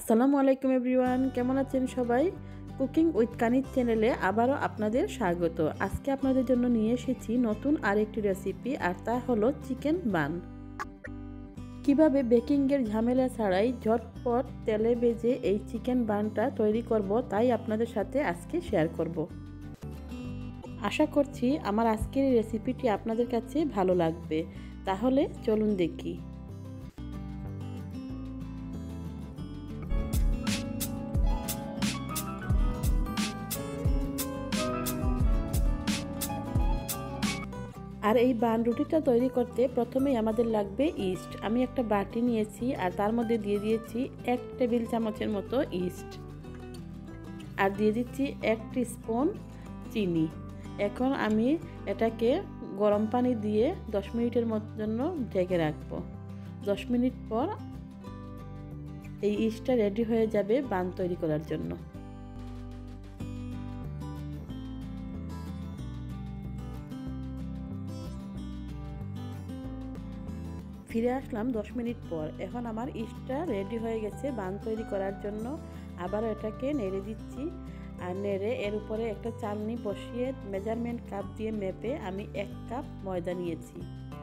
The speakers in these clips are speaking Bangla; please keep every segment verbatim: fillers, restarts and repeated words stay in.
আসসালামু আলাইকুম এভরিওয়ান, কেমন আছেন সবাই? কুকিং উইথ কানিজ চ্যানেলে আবারও আপনাদের স্বাগত। আজকে আপনাদের জন্য নিয়ে এসেছি নতুন আরেকটি রেসিপি, আর তা হলো চিকেন বান। কিভাবে বেকিংয়ের ঝামেলা ছাড়াই ঝটপট তেলে ভেজে এই চিকেন বানটা তৈরি করব, তাই আপনাদের সাথে আজকে শেয়ার করব। আশা করছি আমার আজকের এই রেসিপিটি আপনাদের কাছে ভালো লাগবে। তাহলে চলুন দেখি। আর এই বান রুটিটা তৈরি করতে প্রথমেই আমাদের লাগবে ইস্ট। আমি একটা বাটি নিয়েছি আর তার মধ্যে দিয়ে দিয়েছি এক টেবিল চামচের মতো ইস্ট, আর দিয়ে দিচ্ছি এক টিস্পুন চিনি। এখন আমি এটাকে গরম পানি দিয়ে দশ মিনিটের জন্য ঢেকে রাখবো। দশ মিনিট পর এই ইস্টটা রেডি হয়ে যাবে বান তৈরি করার জন্য। ফিরে আসলাম দশ মিনিট পর। এখন আমার ইস্টটা রেডি হয়ে গেছে বান তৈরি করার জন্য। আবার এটাকে নেড়ে দিচ্ছি, আর নেড়ে এর উপরে একটা চালনি বসিয়ে মেজারমেন্ট কাপ দিয়ে মেপে আমি এক কাপ ময়দা নিয়েছি।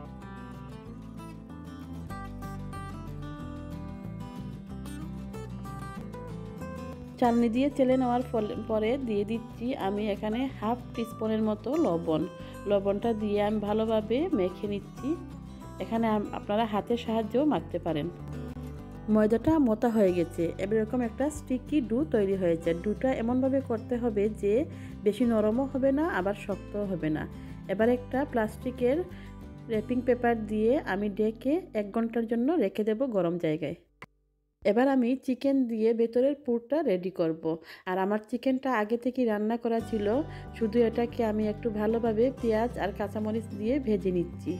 চালনি দিয়ে চেলে নেওয়ার পরে দিয়ে দিচ্ছি আমি এখানে হাফ টিস্পুনের মতো লবণ। লবণটা দিয়ে আমি ভালোভাবে মেখে নিচ্ছি। এখানে আপনারা হাতের সাহায্যেও মাখতে পারেন। ময়দাটা মোটা হয়ে গেছে, এবার এরকম একটা স্টিকি ডু তৈরি হয়েছে। ডুটা এমনভাবে করতে হবে যে বেশি নরমও হবে না, আবার শক্তও হবে না। এবার একটা প্লাস্টিকের র্যাপিং পেপার দিয়ে আমি ঢেকে এক ঘন্টার জন্য রেখে দেব গরম জায়গায়। এবার আমি চিকেন দিয়ে ভেতরের পুরটা রেডি করব। আর আমার চিকেনটা আগে থেকে রান্না করা ছিল, শুধু এটাকে আমি একটু ভালোভাবে পেঁয়াজ আর কাঁচামরিচ দিয়ে ভেজে নিচ্ছি।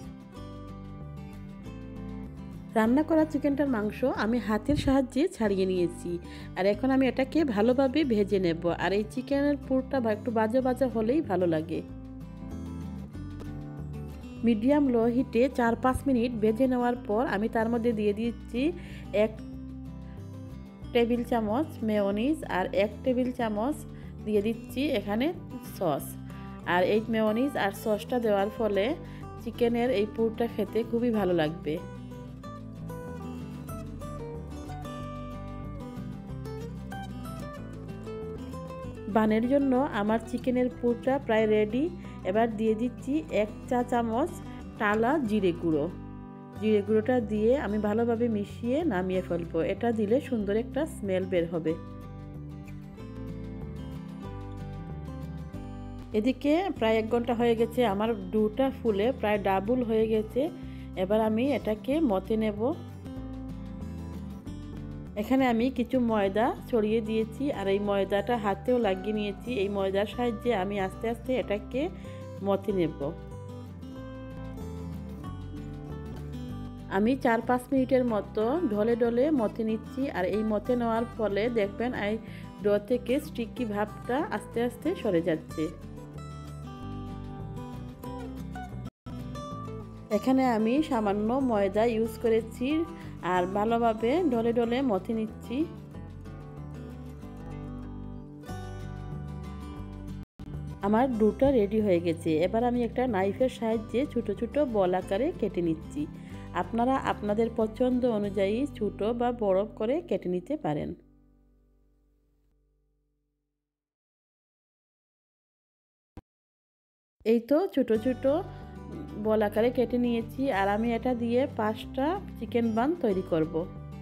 রান্না করা চিকেনটার মাংস আমি হাতের সাহায্যে ছাড়িয়ে নিয়েছি, আর এখন আমি এটাকে ভালোভাবে ভেজে নেব। আর এই চিকেনের পুরটা একটু বাজা বাজা হলেই ভালো লাগে। মিডিয়াম লো হিটে চার পাঁচ মিনিট ভেজে নেওয়ার পর আমি তার মধ্যে দিয়ে দিচ্ছি এক টেবিল চামচ মেয়োনিজ, আর এক টেবিল চামচ দিয়ে দিচ্ছি এখানে সস। আর এই মেয়োনিজ আর সসটা দেওয়ার ফলে চিকেনের এই পুরটা খেতে খুবই ভালো লাগবে। বানের জন্য আমার চিকেনের পুরটা প্রায় রেডি। এবার দিয়ে দিচ্ছি এক চা চামচ টালা জিরে গুঁড়ো। জিরে গুঁড়োটা দিয়ে আমি ভালোভাবে মিশিয়ে নামিয়ে ফেলবো। এটা দিলে সুন্দর একটা স্মেল বের হবে। এদিকে প্রায় এক ঘন্টা হয়ে গেছে, আমার ডুটা ফুলে প্রায় ডাবল হয়ে গেছে। এবার আমি এটাকে মতে নেব। এখানে আমি কিছু ময়দা ছড়িয়ে দিয়েছি, আর এই ময়দাটা হাতেও লাগিয়ে নিয়েছি। এই ময়দার সাহায্যে আমি আস্তে আস্তে এটাকে মতে নেব। আমি চার পাঁচ মিনিটের মতো ঢলে ঢলে মতে নিচ্ছি। আর এই মতে নেওয়ার ফলে দেখবেন এই ডো থেকে স্টিকি ভাবটা আস্তে আস্তে সরে যাচ্ছে। এখানে আমি সামান্য ময়দা ইউজ করেছি, আর ভালোভাবে ঢলে ঢলে মথে নিচ্ছি। আমার ডোটা রেডি হয়ে গেছে। এবার আমি একটা নাইফের সাহায্যে ছোট ছোট বল আকারে কেটে নিচ্ছি। আপনারা আপনাদের পছন্দ অনুযায়ী ছোট বা বড় করে কেটে নিতে পারেন। এই তো ছোট ছোট বল আকারে কেটে নিয়েছি, আর আমি এটা দিয়ে পাঁচটা চিকেন বান তৈরি করব।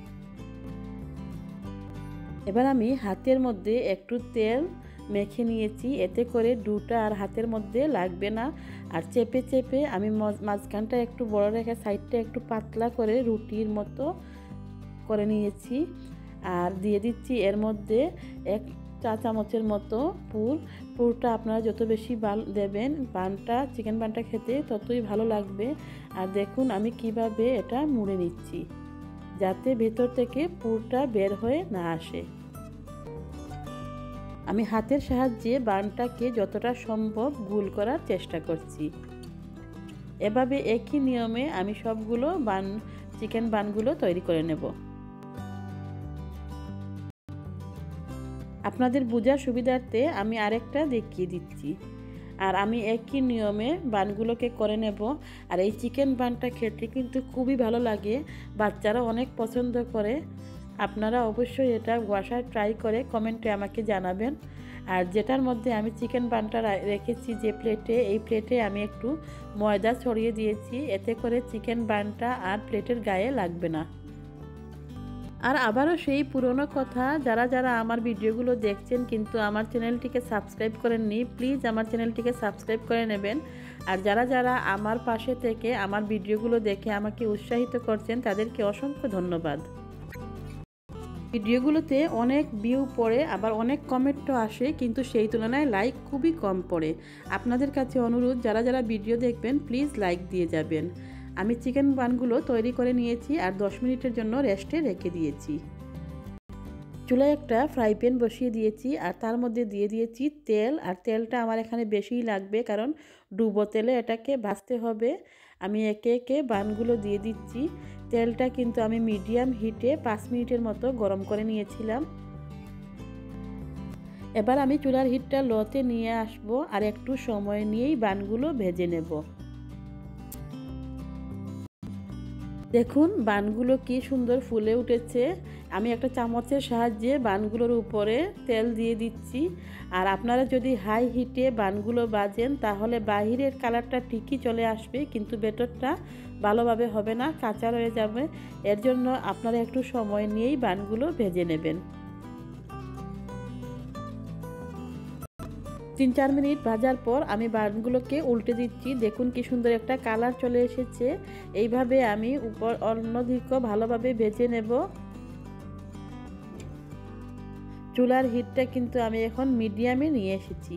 এবার আমি হাতের মধ্যে একটু তেল মেখে নিয়েছি, এতে করে ডুটা আর হাতের মধ্যে লাগবে না। আর চেপে চেপে আমি মাঝখানটা একটু বড় রেখে সাইডটা একটু পাতলা করে রুটির মতো করে নিয়েছি। আর দিয়ে দিচ্ছি এর মধ্যে এক চা চামচের মতো পুর। পুরটা আপনারা যত বেশি বান দেবেন, বানটা চিকেন বানটা খেতে ততই ভালো লাগবে। আর দেখুন আমি কিভাবে এটা মুড়ে নিচ্ছি, যাতে ভেতর থেকে পুরটা বের হয়ে না আসে। আমি হাতের সাহায্যে বানটাকে যতটা সম্ভব গোল করার চেষ্টা করছি। এভাবে একই নিয়মে আমি সবগুলো বান চিকেন বানগুলো তৈরি করে নেব। আপনাদের বোঝার সুবিধার্থে আমি আরেকটা দেখিয়ে দিচ্ছি। আর আমি একই নিয়মে বানগুলোকে করে নেব। আর এই চিকেন বানটা খেতে কিন্তু খুবই ভালো লাগে, বাচ্চারা অনেক পছন্দ করে। আপনারা অবশ্যই এটা বাসায় ট্রাই করে কমেন্টে আমাকে জানাবেন। আর যেটার মধ্যে আমি চিকেন বানটা রেখেছি যে প্লেটে, এই প্লেটে আমি একটু ময়দা ছড়িয়ে দিয়েছি, এতে করে চিকেন বানটা আর প্লেটের গায়ে লাগবে না। আর আবারও সেই পুরনো কথা, যারা যারা আমার ভিডিওগুলো দেখছেন কিন্তু আমার চ্যানেলটিকে সাবস্ক্রাইব করেননি, প্লিজ আমার চ্যানেলটিকে সাবস্ক্রাইব করে নেবেন। আর যারা যারা আমার পাশে থেকে আমার ভিডিওগুলো দেখে আমাকে উৎসাহিত করছেন তাদেরকে অসংখ্য ধন্যবাদ। ভিডিওগুলোতে অনেক ভিউ পড়ে, আবার অনেক কমেন্টও আসে, কিন্তু সেই তুলনায় লাইক খুবই কম পড়ে। আপনাদের কাছে অনুরোধ, যারা যারা ভিডিও দেখবেন প্লিজ লাইক দিয়ে যাবেন। আমি চিকেন বানগুলো তৈরি করে নিয়েছি আর দশ মিনিটের জন্য রেস্টে রেখে দিয়েছি। চুলায় একটা ফ্রাই প্যান বসিয়ে দিয়েছি আর তার মধ্যে দিয়ে দিয়েছি তেল। আর তেলটা আমার এখানে বেশিই লাগবে, কারণ ডুবো তেলে এটাকে ভাজতে হবে। আমি একে একে বানগুলো দিয়ে দিচ্ছি। তেলটা কিন্তু আমি মিডিয়াম হিটে পাঁচ মিনিটের মতো গরম করে নিয়েছিলাম। এবার আমি চুলার হিটটা লোতে নিয়ে আসব আর একটু সময় নিয়েই বানগুলো ভেজে নেব। দেখুন বানগুলো কি সুন্দর ফুলে উঠেছে। আমি একটা চামচের সাহায্যে বানগুলোর উপরে তেল দিয়ে দিচ্ছি। আর আপনারা যদি হাই হিটে বানগুলো ভাজেন তাহলে বাহিরের কালারটা ঠিকই চলে আসবে, কিন্তু ভেতরটা ভালোভাবে হবে না, কাঁচা রয়ে যাবে। এর জন্য আপনারা একটু সময় নিয়েই বানগুলো ভেজে নেবেন। তিন চার মিনিট ভাজার পর আমি বানগুলোকে উল্টে দিচ্ছি। দেখুন কি সুন্দর একটা কালার চলে এসেছে। এইভাবে আমি উপর অন্যদিকে ভালোভাবে ভেজে নেব। চুলার হিটটা কিন্তু আমি এখন মিডিয়ামে নিয়ে এসেছি।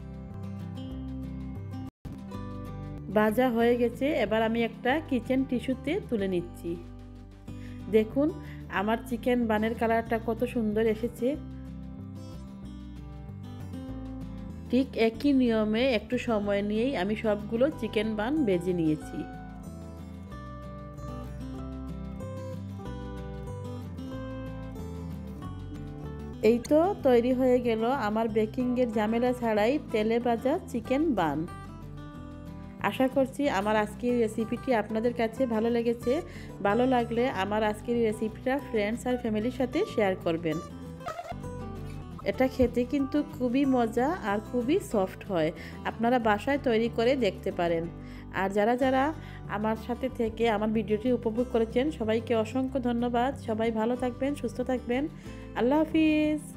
ভাজা হয়ে গেছে, এবার আমি একটা কিচেন টিস্যুতে তুলে নিচ্ছি। দেখুন আমার চিকেন বানের কালারটা কত সুন্দর এসেছে। ঠিক একই নিয়মে একটু সময় নিয়েই আমি সবগুলো চিকেন বান ভেজে নিয়েছি। এই তো তৈরি হয়ে গেল আমার বেকিংয়ের ঝামেলা ছাড়াই তেলে ভাজা চিকেন বান। আশা করছি আমার আজকের রেসিপিটি আপনাদের কাছে ভালো লেগেছে। ভালো লাগলে আমার আজকের রেসিপিটা ফ্রেন্ডস আর ফ্যামিলির সাথে শেয়ার করবেন। এটা খেতে কিন্তু খুবই মজা আর খুবই সফট হয়। আপনারা বাসায় তৈরি করে দেখতে পারেন। আর যারা যারা আমার সাথে থেকে আমার ভিডিওটি উপভোগ করেছেন সবাইকে অসংখ্য ধন্যবাদ। সবাই ভালো থাকবেন, সুস্থ থাকবেন। আল্লাহ হাফিজ।